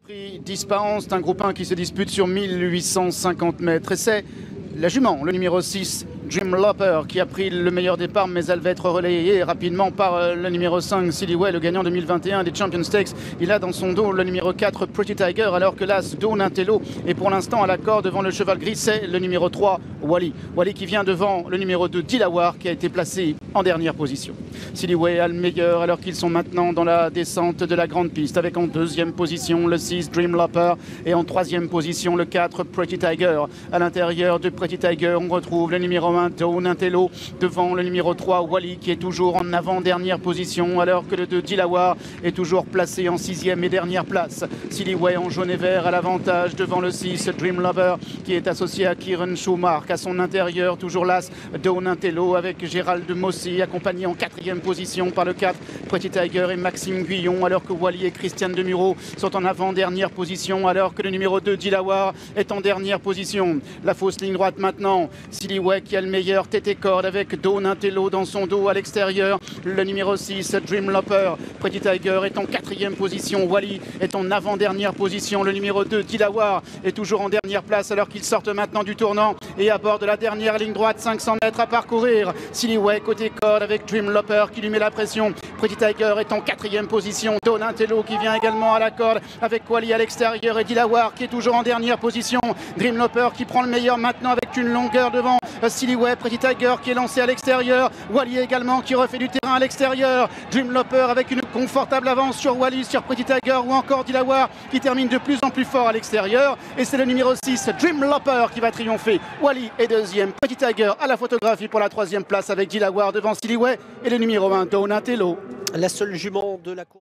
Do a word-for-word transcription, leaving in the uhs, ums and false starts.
Prix Disparant, c'est un groupe un qui se dispute sur mille huit cent cinquante mètres et c'est la jument, le numéro six, Dreamloper, qui a pris le meilleur départ, mais elle va être relayée rapidement par le numéro cinq, Silly Way, le gagnant deux mille vingt et un des Champion Stakes. Il a dans son dos le numéro quatre, Pretty Tiger, alors que l'as Dawn Intello est pour l'instant à l'accord devant le cheval gris, c'est le numéro trois, Wally. Wally qui vient devant le numéro deux, Dilawar, qui a été placé en dernière position. Silly Way a le meilleur alors qu'ils sont maintenant dans la descente de la grande piste, avec en deuxième position le six, Dreamloper, et en troisième position le quatre, Pretty Tiger. À l'intérieur de Pretty Tiger, on retrouve le numéro un, Dawn Intello, devant le numéro trois, Wally, qui est toujours en avant-dernière position, alors que le deux, Dilawar, est toujours placé en sixième et dernière place. Silly Way en jaune et vert à l'avantage devant le six, Dreamlover, qui est associé à Kieran Schumacher. À son intérieur, toujours l'as Dawn Intello avec Gérald Mossy, accompagné en quatrième position par le quatre, Pretty Tiger et Maxime Guyon, alors que Wally et Christiane Demuro sont en avant-dernière position, alors que le numéro deux, Dilawar, est en dernière position. La fausse ligne droite maintenant, Silly Way qui a le meilleur tête et corde avec Dawn Intello dans son dos à l'extérieur. Le numéro six, Dreamloper. Pretty Tiger est en quatrième position. Wally est en avant-dernière position. Le numéro deux, Dilawar, est toujours en dernière place alors qu'ils sortent maintenant du tournant et à bord de la dernière ligne droite, cinq cents mètres à parcourir. Silly Way côté corde avec Dreamloper qui lui met la pression. Pretty Tiger est en quatrième position. Dawn Intello qui vient également à la corde avec Wally à l'extérieur et Dilawar qui est toujours en dernière position. Dreamloper qui prend le meilleur maintenant avec une longueur devant Silly Way. Pretty Tiger qui est lancé à l'extérieur. Wally également qui refait du terrain à l'extérieur. Dreamloper avec une confortable avance sur Wally, sur Pretty Tiger ou encore Dilawar qui termine de plus en plus fort à l'extérieur. Et c'est le numéro six, Dreamloper, qui va triompher. Wally est deuxième. Pretty Tiger à la photographie pour la troisième place avec Dilawar devant Silly Way et le numéro un, Dawn Intello. La seule jument de la course.